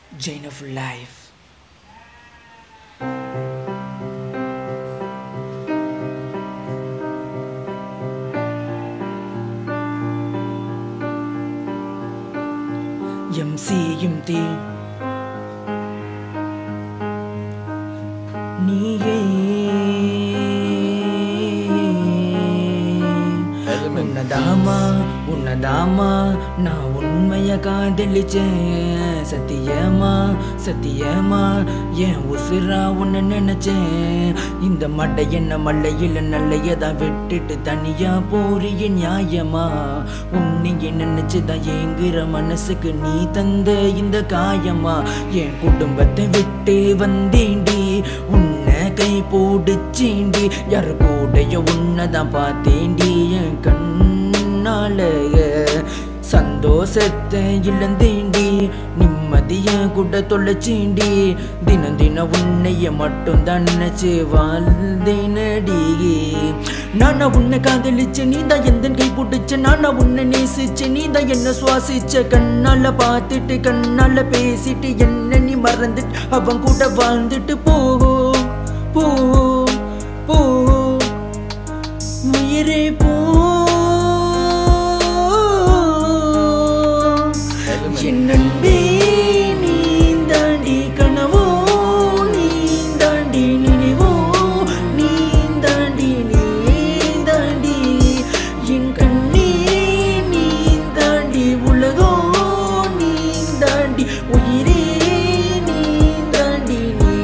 Chain of life. MCMT நீயே உன்னதாமா நான் உண்மைய காதலிச்சேன் சத்தியமா சத்தியமா என் உசுரா உன்னை நினைச்சேன் இந்த மட்டை என்ன மல்லையில நல்லையதான் விட்டுட்டு தனியா போறிய நியாயமா உன்னைய நினைச்சுதான் ஏங்குற மனசுக்கு நீ தந்த இந்த காயமா என் குடும்பத்தை விட்டு வந்தேண்டி உன்னை கை போடுச்சேண்டி யாரு கூடைய உன்னதான் பார்த்தேண்டி என் கண்ணாலய சந்தோஷத்தை இழந்தேண்டி நிம்மதிய கூட தொலைச்சேண்டி தினம் தினம் உன்னைய மட்டும் தான் நினைச்சு வாழ்ந்தேனடி நானா உன்னை காதலிச்ச நீதான் எந்த கை போட்டுச்ச நானா உன்னை நேசிச்ச நீதான் என்ன சுவாசிச்ச கண்ணால பார்த்துட்டு கண்ணால பேசிட்டு என்ன நீ மறந்துட்டு அவன் கூட வாழ்ந்துட்டு போ போ போ உயிரே போ என் நண்பே நீ தாண்டி கனவோ நீ தாண்டி நினைவோ நீ தாண்டி என் கண்ணே நீ தாண்டி உலகோ நீ தாண்டி உயிரே நீ தாண்டி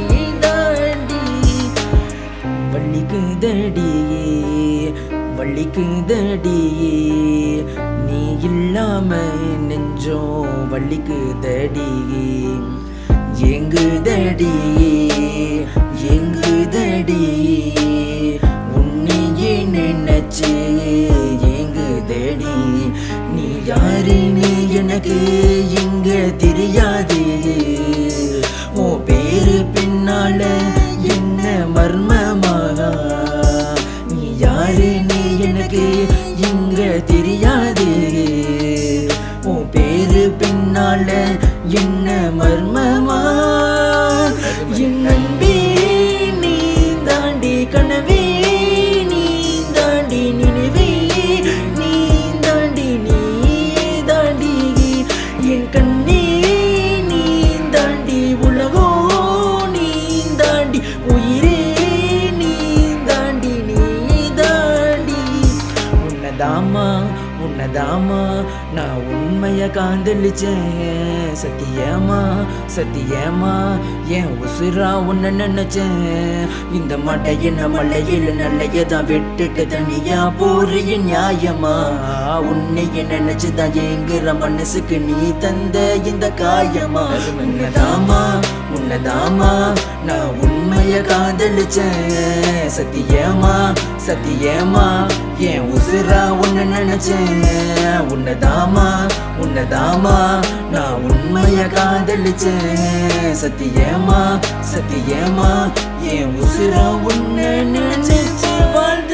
வள்ளிக்குதடி நீ இல்லாம நெஞ்சோ வள்ளிக்குதடி எங்குதடி உன்னையே நினைச்சு எங்குதடி நீ யாருன்னு எனக்கு எங்க தெரியாது உன் பேரு பின்னால என்ன மர்மமாக நீ யாருன்னு எனக்கு எங்க தெரியாது உன் பேரு பின்னால என்ன மர்மமா என் நண்பே நீ தாண்டி கனவே நீ தாண்டி நினைவே நீ தாண்டி என் கண்ணே நீ தாண்டி உலகோ நீ தாண்டி உயிரே நீ தாண்டி உன்னதாமா நான் உண்மைய காதலிச்சேன் சத்தியமா சத்தியமா என் உசுரா உன்னை நினைச்சேன் இந்த மட்டை என்ன மல்லையில நல்லையதான் விட்டுட்டு தனியா போறிய நியாயமா உன்னைய நினைச்சுதான் ஏங்குற மனசுக்கு நீ தந்த இந்த காயமா உன்னதாமா நான் உண்மைய காதலிச்சேன் சத்தியமா என் உசுரா உன்னை நினைச்சேன் உன்னதாமா நான் உண்மைய காதலிச்சேன் சத்தியமா என் உசுரா உன்னை நினைச்சேன்